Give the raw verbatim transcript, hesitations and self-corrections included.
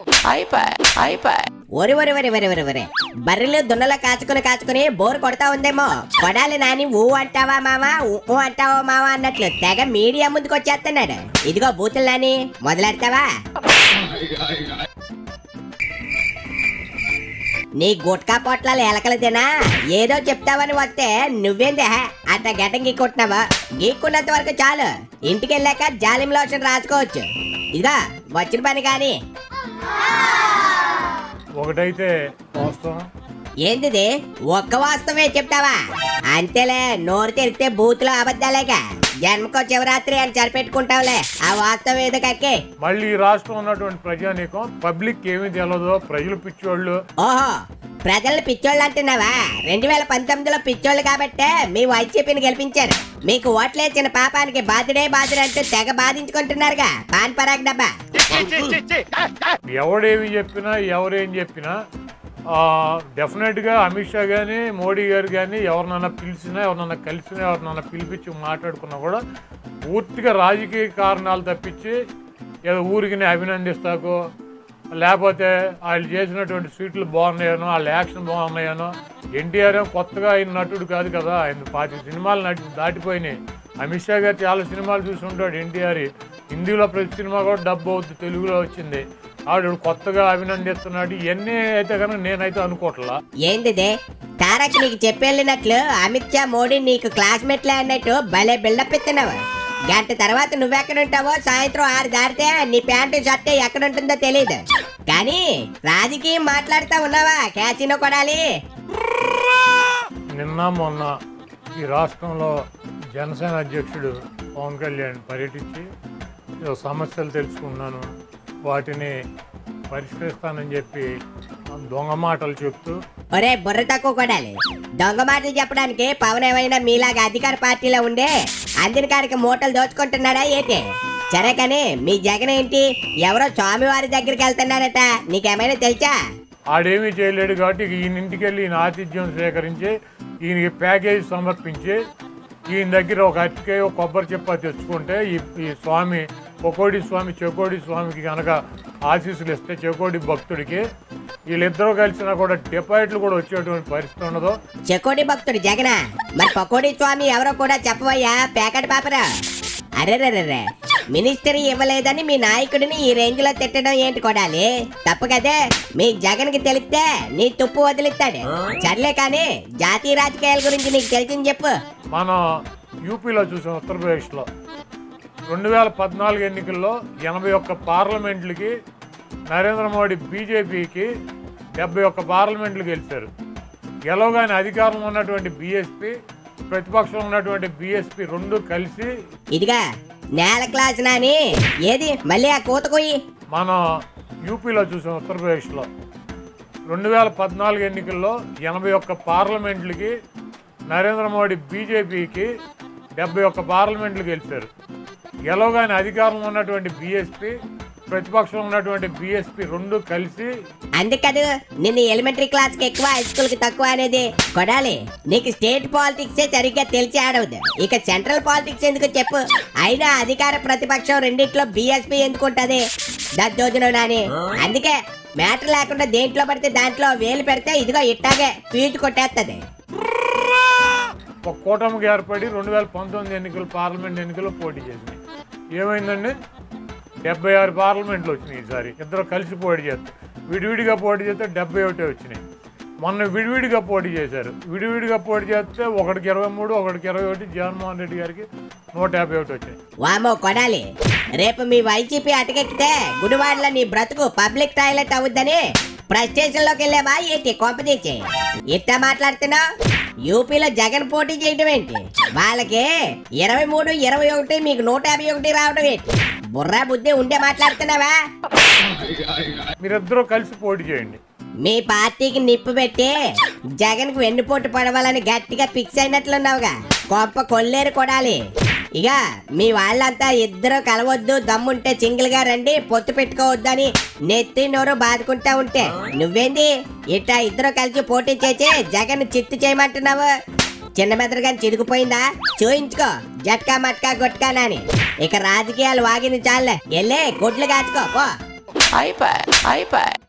ఒరి ఒరి ఒరి ఒరి ఒరి ఒరి బర్రెలు దున్నలో కాచుకుని కాచుకుని బోర్ కొడతా ఉందేమో. కొడాలి నాని ఊ అంటావా మావా ఊ అంటావా మావా అన్నట్లు తెగ మీడియా ముందుకు వచ్చేస్తున్నాడు. ఇదిగో బూతులు నాని మొదలెడతావా? నీ గుట్కా పొట్లాలు ఎలకలు తినా ఏదో చెప్తావని వస్తే నువ్వేందే అంత గడ్డం గీక్కుంటున్నావా? గీక్కున్నంత వరకు చాలు. ఇంటికి వెళ్ళాక జాలిం లోషన్ రాసుకోవచ్చు. ఇదిగా వచ్చిన పని కాని ఒకటైతే వాస్తవం. ఏంటిది ఒక్క వాస్తవమే చెప్తావా? అంతేలే, నోరు తెరిస్తే బూతులో అబద్ధాలేక జన్మకో శివరాత్రి అని సరిపెట్టుకుంటావులే. ఆ వాస్తవం ఏదో కక్కే. మళ్ళీ ఈ రాష్ట్రం ఉన్నటువంటి ప్రజానీకం పబ్లిక్ ఏమి తెలియదు, ప్రజలు పిచ్చోళ్ళు. ఓహో, ప్రజలు పిచ్చోళ్ళు అంటున్నావా? రెండు వేల పంతొమ్మిదిలో పిచ్చోళ్ళు కాబట్టే మీ వైసీపీని గెలిపించారు. మీకు ఓట్లేసిన పాపానికి బాధుడే బాధుడు అంటూ తెగ బాధించుకుంటున్నారుగా పాన్ పరాగ్ డబ్బా. ఎవడేమి చెప్పినా ఎవరేం చెప్పినా డెఫినెట్ గా అమిత్ షా గానీ మోడీ గారు కానీ ఎవరినైనా పిలిచినా ఎవరినైనా కలిసినా ఎవరినైనా పిలిపించి మాట్లాడుకున్నా కూడా పూర్తిగా రాజకీయ కారణాలు తప్పించి ఏదో ఊరికి అభినందిస్తాకో లేకపోతే వాళ్ళు చేసినటువంటి సీట్లు బాగున్నాయనో వాళ్ళ యాక్షన్ బాగున్నాయనో. ఎన్టీఆర్ ఏం కొత్తగా ఆయన నటుడు కాదు కదా, ఆయన పాతి సినిమాలు నటి దాటిపోయినాయి. అమిత్ షా గారు చాలా సినిమాలు చూసి ఉంటాడు. ఎన్టీఆర్ హిందీలో ప్రతి సినిమా కూడా డబ్బు అవుతుంది, తెలుగులో వచ్చింది. ఆవిడ కొత్తగా అభినందిస్తున్నాడు. ఇవన్నీ అయితే కనుక నేనైతే అనుకోవట్లా. ఏంటిదే తారక్ నీకు చెప్పెళ్ళినట్లు అమిత్ షా మోడీ నీకు క్లాస్మేట్లే అన్నట్టు భలే బిల్డప్ ఇస్తున్నావు. గంట తర్వాత నువ్వెక్కడుంటావో సాయంత్రం ఆరు దాటితే నీ ప్యాంటు షర్ట్ ఎక్కడుంటుందో తెలియదు. కానీ రాజకీయం మాట్లాడుతా ఉన్నావా క్యాచినో కొడాలి? నిన్న మొన్న ఈ రాష్ట్రంలో జనసేన అధ్యక్షుడు పవన్ కళ్యాణ్ పర్యటించి సమస్యలు తెలుసుకున్నాను, వాటిని పరిష్కరిస్తానని చెప్పి దొంగ మాటలు చెప్తూ. ఒరే బుర్ర తక్కువ కొడాలి, దొంగ మాటలు చెప్పడానికి పవన్ ఏమైనా మీలాగా అధికార పార్టీలో ఉండే అందిన కాడికి మూటలు దోచుకుంటున్నాడా ఏంటి? సరే కానీ మీ జగన్ ఏంటి ఎవరో స్వామివారి దగ్గరికి వెళ్తున్నారట, నీకేమైనా తెలుసా? ఆడేమీ చేయలేడు కాబట్టి ఈయన ఇంటికి వెళ్ళి ఈయన ఆతిథ్యం సేకరించి ఈయనకి ప్యాకేజ్ సమర్పించి ఈయన దగ్గర ఒక అరటికాయ ఒక కొబ్బరి చెప్ప తెచ్చుకుంటే ఈ ఈ స్వామి పొకోడి స్వామి చెకోడి స్వామికి కనుక ఆశీస్సులు ఇస్తే చెకోడి భక్తుడికి వీళ్ళిద్దరూ కలిసినా కూడా డిపాజిట్లు కూడా వచ్చేటువంటి పరిస్థితి ఉండదు. చెకోడి భక్తుడు జగన, మరి పకోడి స్వామి ఎవరో కూడా చెప్పవయ్యా ప్యాకెట్ పాపరా. అరెరెర్రే, మినిస్టరీ ఇవ్వలేదని మీ నాయకుడిని ఈ రేంజ్ లో తిట్టడం ఏంటి కొడాలి? తప్పు కదే. మీ జగన్ కి తెలిస్తే నీ తుప్పు వదిలిస్తాడు. సర్లే కానీ జాతీయ రాజకీయాల గురించి నీకు తెలిసింది చెప్పు. మనం యూపీలో చూసాం, ఉత్తరప్రదేశ్లో రెండు వేల పద్నాలుగు ఎన్నికల్లో ఎనభై ఒక్క పార్లమెంట్లకి నరేంద్ర మోడీ బీజేపీకి డెబ్బై ఒక్క పార్లమెంట్లు గెలిచారు. గెలవగానే అధికారంలో ఉన్నటువంటి బీఎస్పీ ప్రతిపక్షంలో ఉన్నటువంటి బీఎస్పీ రెండు కలిసి ఇదిగా నేల క్లాస్ నాని ఏది మళ్ళీ ఆ కోత కొయ్యి. మనం యూపీలో చూసాం, ఉత్తరప్రదేశ్లో రెండు వేల పద్నాలుగు ఎన్నికల్లో ఎనభై ఒక్క పార్లమెంట్లకి నరేంద్ర మోడీ బీజేపీకి డెబ్బై ఒక్క పార్లమెంట్లు గెలిచారు. గెలవగానే అధికారంలో ఉన్నటువంటి బీఎస్పీ ప్రతిపక్షంలో ఉన్నటువంటి బీఎస్పీ రెండు కలిసి. అందుకదు నిన్ను ఎలిమెంటరీ క్లాస్ కి ఎక్కువ హై స్కూల్ కి తక్కువ అనేది కొడాలి. నీకు స్టేట్ పాలిటిక్స్ సరిగ్గా తెలిసి ఆడవద్దు, ఇక సెంట్రల్ పాలిటిక్స్ ఎందుకు చెప్పు? అయినా అధికార ప్రతిపక్షం రెండిట్లో బీఎస్పీ ఎందుకుంటది దద్దోజనం నాని. అందుకే మ్యాటర్ లేకుండా దేంట్లో పడితే దాంట్లో వేలు పెడితే ఇదిగో ఇట్టాగే ఫీజు కొట్టేస్తుంది. ఒక కూటమికి ఏర్పడి రెండు వేల పంతొమ్మిది ఎన్నికలు పార్లమెంట్ ఎన్నికల్లో పోటీ చేసింది. ఏమైందండి? డెబ్బై ఆరు పార్లమెంట్లు వచ్చినాయి. ఈసారి ఇద్దరు కలిసి పోటీ చేస్తారు. విడివిడిగా పోటీ చేస్తే డెబ్బై ఒకటి వచ్చినాయి. మొన్న విడివిడిగా పోటీ చేశారు. విడివిడిగా పోటీ చేస్తే ఒకటికి ఇరవై మూడు ఒకటికి ఇరవై ఒకటి జగన్మోహన్ రెడ్డి గారికి నూట యాభై ఒకటి వచ్చినాయి. వామో కొడాలి, రేపు మీ వైసీపీ అటకెక్కితే గుడివాడలో నీ బ్రతుకు పబ్లిక్ టాయిలెట్ అవుద్దని ప్రెస్ స్టేషన్ లోకి వెళ్ళావా ఏంటి? కొంపదీచి ఇట్టా మాట్లాడుతున్నావు. యూపీలో జగన్ పోటీ చేయడం ఏంటి? వాళ్ళకి ఇరవై మూడు ఇరవై ఒకటి మీకు నూట యాభై ఒకటి రావడం ఏంటి? బుర్రా బుద్ధి ఉండే మాట్లాడుతున్నావా? మీరిద్దరూ కలిసి పోటీ చేయండి. మీ పార్టీకి నిప్పు పెట్టి జగన్ కు వెన్నుపోటు పడవాలని గట్టిగా ఫిక్స్ అయినట్లున్నావుగా. కొంప కొల్లేరు కొడాలి. ఇక మీ వాళ్ళంతా ఇద్దరు కలవద్దు, దమ్ముంటే సింగిల్ గా రండి, పొత్తు పెట్టుకోవద్దని నెత్తి నోరు బాదుకుంటా ఉంటే నువ్వేంది ఇట్టా ఇద్దరు కలిసి పోటీ చేసి జగన్ చిత్తు చేయమంటున్నావు? చిన్న మెదడుగా చిరిగిపోయిందా? చూయించుకో జట్కా మట్కా గొట్కా నాని. ఇక రాజకీయాలు వాగింది చాలే, వెళ్ళే గుడ్లు కాచుకో పో. అయిపోయి అయిపోయి